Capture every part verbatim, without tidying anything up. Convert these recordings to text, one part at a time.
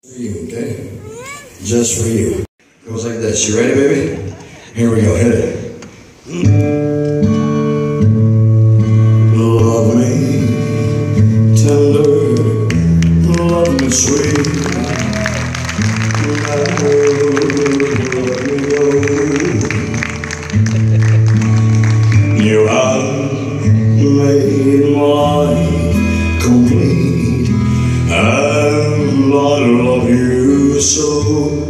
For you, okay? Just for you. Goes like this. You ready, baby? Here we go. Hit it. Love me tender, love me sweet. Never let me go. You have made my life complete, and I love you so.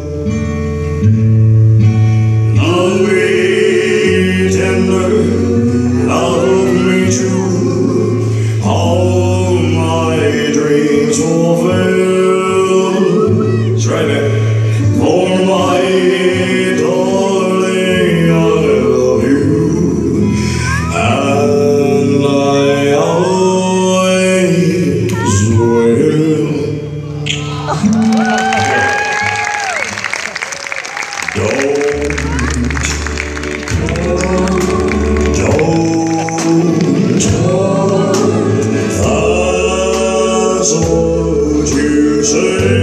Love me tender, love me true, all my dreams fulfill. That's right, man. For my darling, I love you, and I always will. Don't, don't, don't, that's what you say.